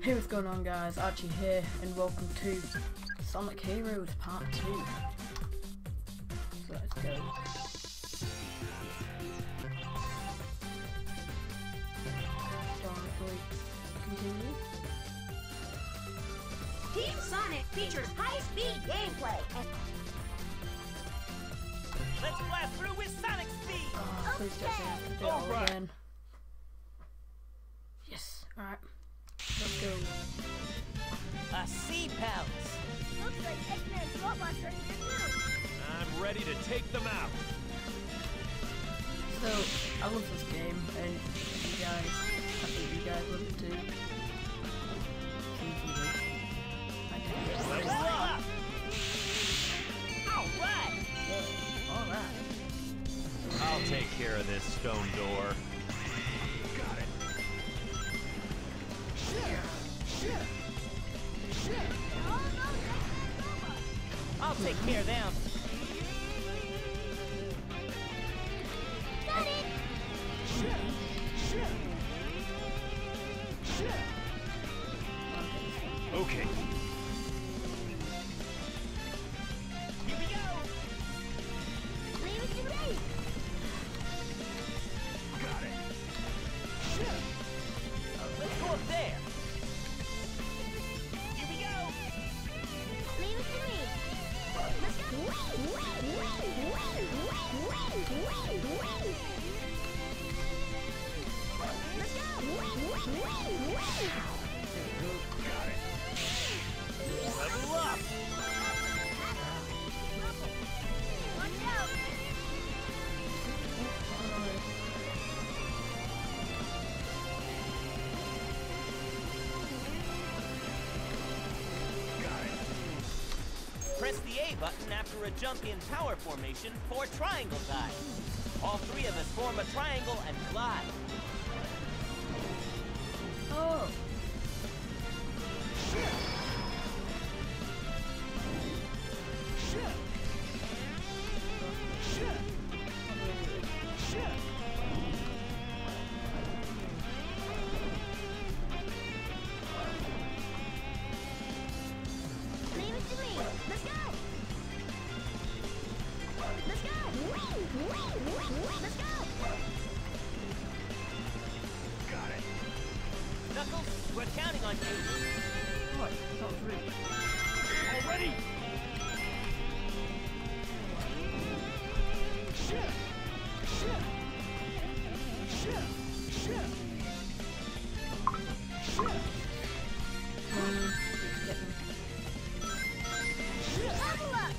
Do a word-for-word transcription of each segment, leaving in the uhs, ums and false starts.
Hey, what's going on, guys? Archie here, and welcome to Sonic Heroes Part two. So let's go. Shall we continue? Team Sonic features high-speed gameplay and let's blast through with Sonic speed! Oh, please just have to do it all Alright. again. Yes, alright. Let's go. A sea palace! looks like Eggman's robots are here too. I'm ready to take them out. So, I love this game, and you guys, I think you guys love it too. Level up! Alright! Alright. I'll take care of this stone door. Got it! All those Eggman robots. I'll take care of them. Sonic! Okay. Here we go! Leave it to me. Got it. Let's go up there! Here we go! Leave it to me. Let's go. Let's go. Got it. Level up! Watch out. Got it. Press the A button after a jump in power formation for triangle dive. All three of us form a triangle and glide. Oh! Leave it to me. Let's go. Let's go. Let's go. Got it. Knuckles, we're counting on you. What? That was rude. Already. Um, get them. Level up.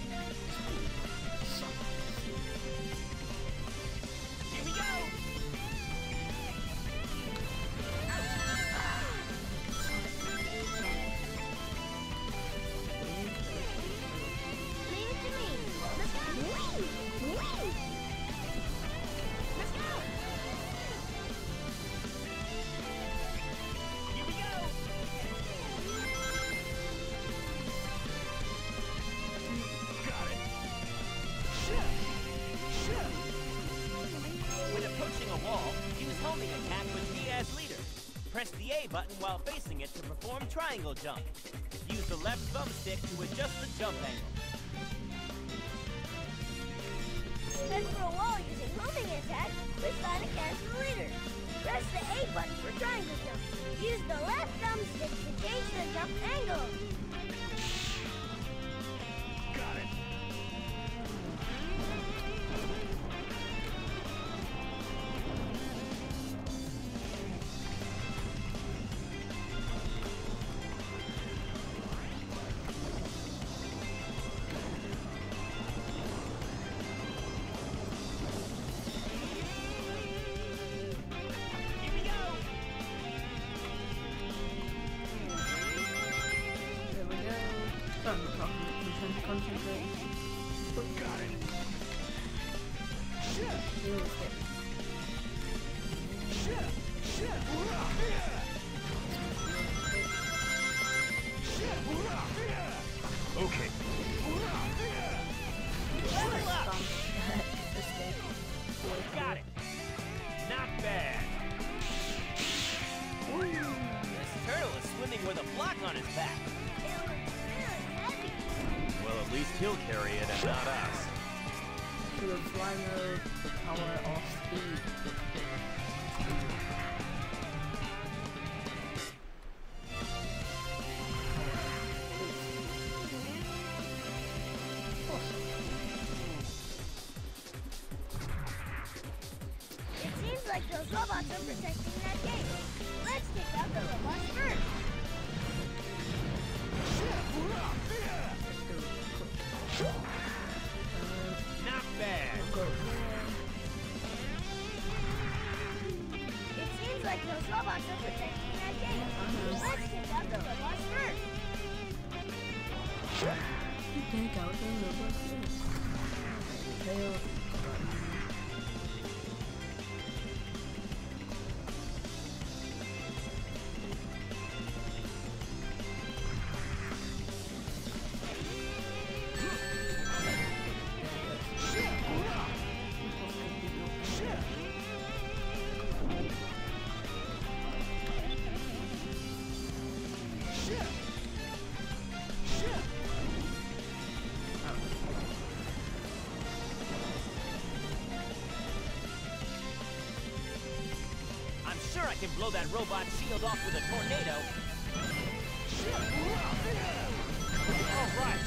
Here we go! Leave it to me. Let's go. Let's go. Here we go! Got it. When approaching a wall, use homing attack with D as leader. Press the A button while facing it to perform triangle jump. Use the left thumbstick to adjust the jump angle. Head for a wall using homing attack with Sonic as the leader. Press the A button for triangle jump. Use the left thumbstick to change the jump angle. Got it. Here we go! There we go. Sorry, I'm talking. Concentrate. Got it. Real estate. Okay. Level up! Bum. Escape. Got it! Not bad! This turtle is swimming with a on his back. It looks really heavy. Well, at least he'll carry it and not us. To the Flymo, the power of speed. It seems like those robots are protecting that gate. Let's take out the robots first. Not bad. It seems like those robots are protecting that gate. Let's take out the robots first. Take out the robots first. Tail. I'm sure I can blow that robot shield off with a tornado. All right.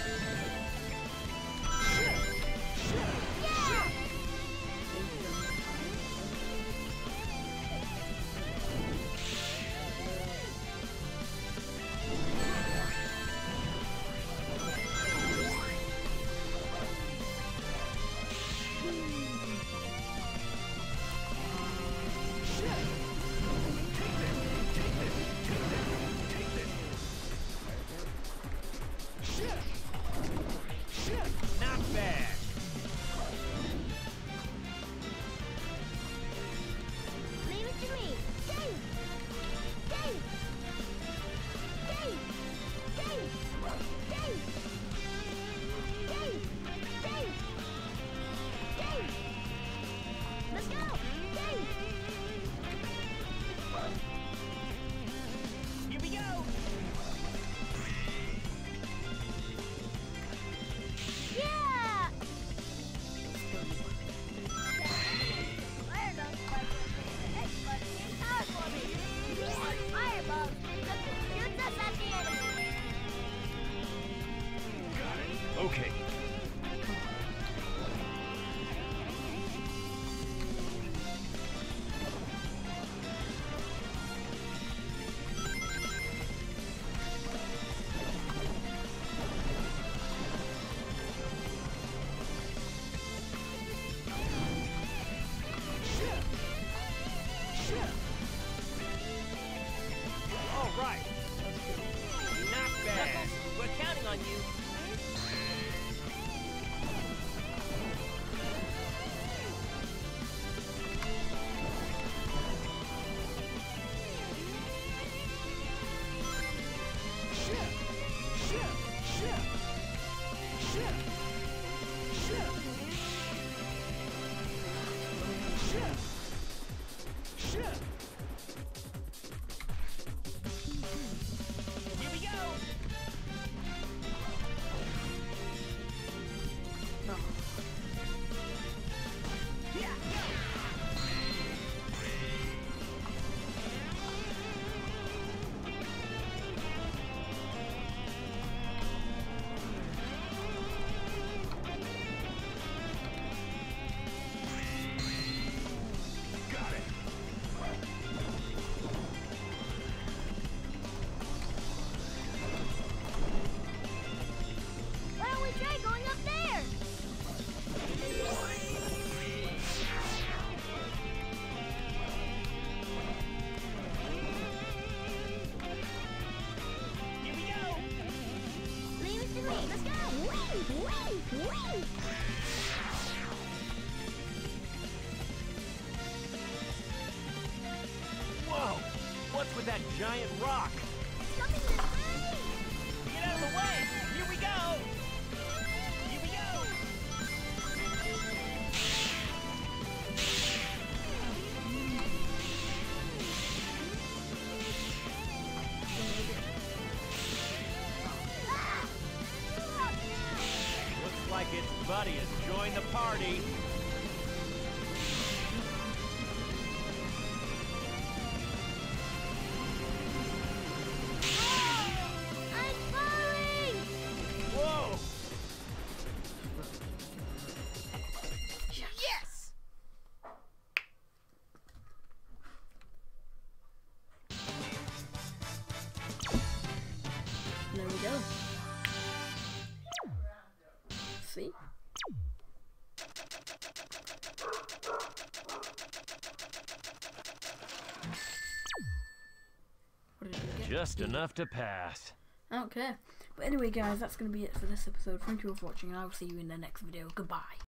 Not bad. Leave it to me. Dave! Dave! Dave! Dave! Dave! Dave! Dave! Dave! Let's go! Dave! Here we go. Yeah! Fire dogs like the X button and power for me. Fireball shoots us at the enemy. Okay. All right. Not bad. We're counting on you. Here we go. Why don't we try going up there? Here we go. Leave it to me. Let's go. Wee! Wee! Wee! Whoa. What's with that giant rock? Something this way! Get out of the way. Here we go. Here we go. Everybody has joined the party. I'm falling! Whoa! Yes! There we go. See? What did we get? Just enough to pass. Okay. But anyway guys, that's going to be it for this episode. Thank you all for watching and I will see you in the next video. Goodbye.